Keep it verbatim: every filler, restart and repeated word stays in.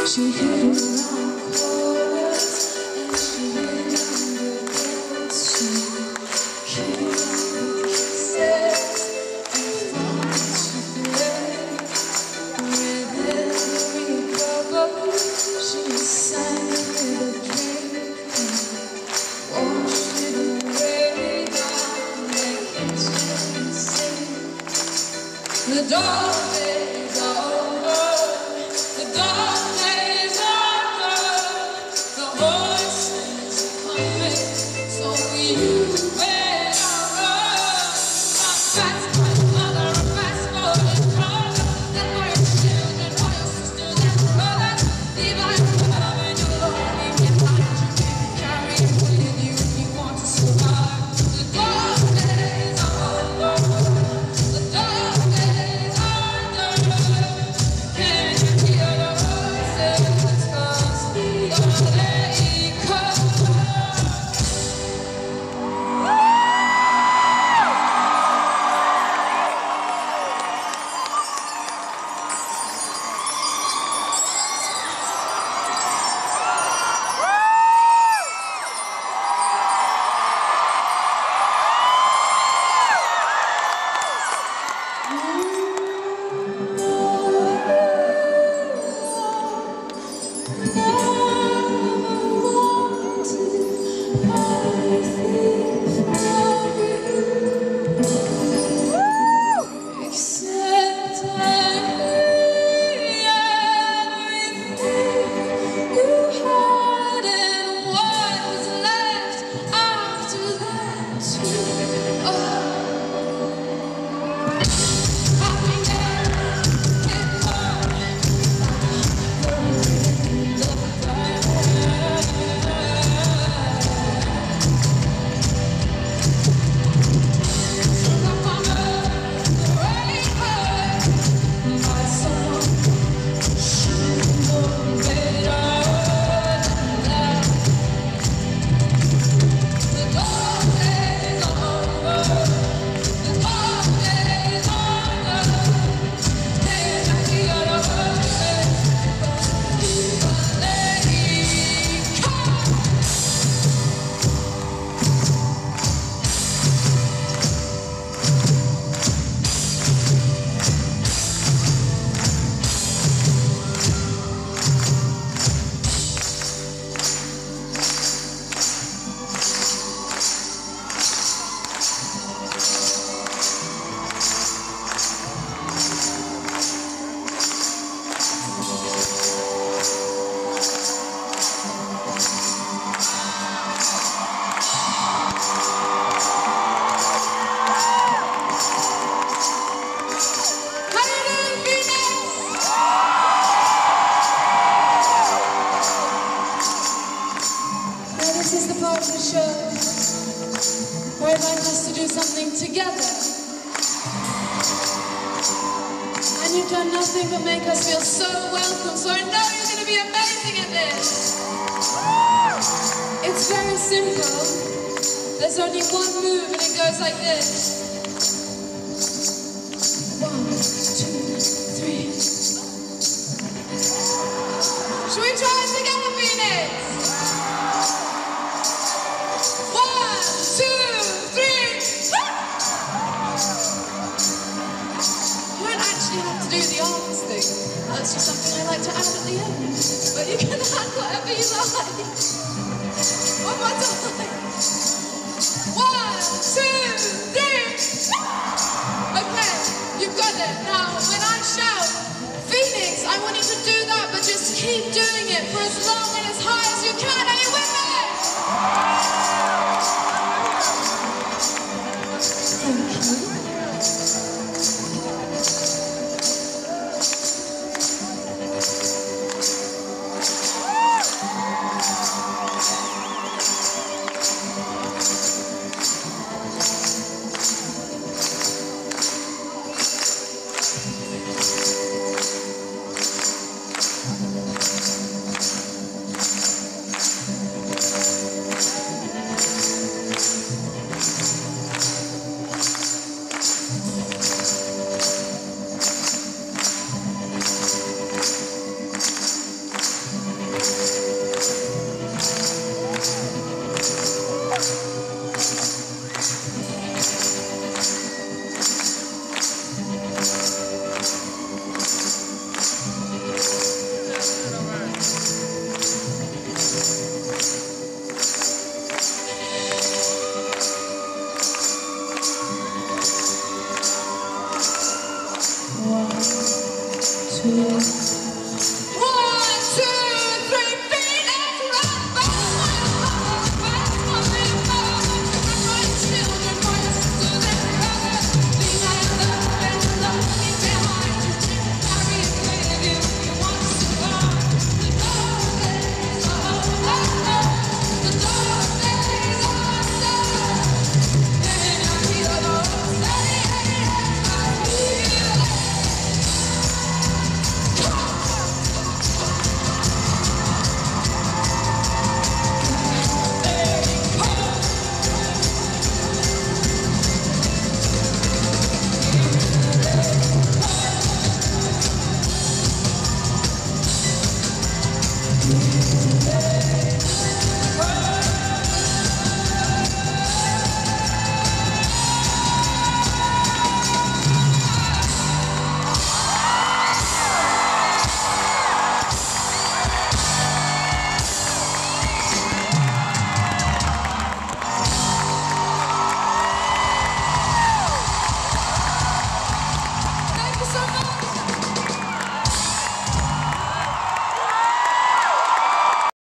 She hid around corners and she hid under beds. She hid under kisses and fought to play. With every bubble, she sang with a drink and washed it away down like intimacy. The dark days are over. The dark days are gone. The voices are coming, so you better run. Run fast for your mother, run fast for your brother, and for your children, for your sisters and brothers. Leave out your love and your longing behind you. Carry it with you if you want to survive. The dark days are over. The dark days are done. Can you hear the voices? 'Cause they come. This is the part of the show where I'd like us to do something together. And you've done nothing but make us feel so welcome, so I know you're going to be amazing at this. It's very simple. There's only one move and it goes like this. One, two, three. Should we try it together, Phoenix? Do the arms thing. That's just something I like to add at the end. But you can add whatever you like. One more time. One, two, three. Okay, you've got it. Now, when I shout, Phoenix, I want you to do that, but just keep doing it for as long and as high as you can. Are you with me?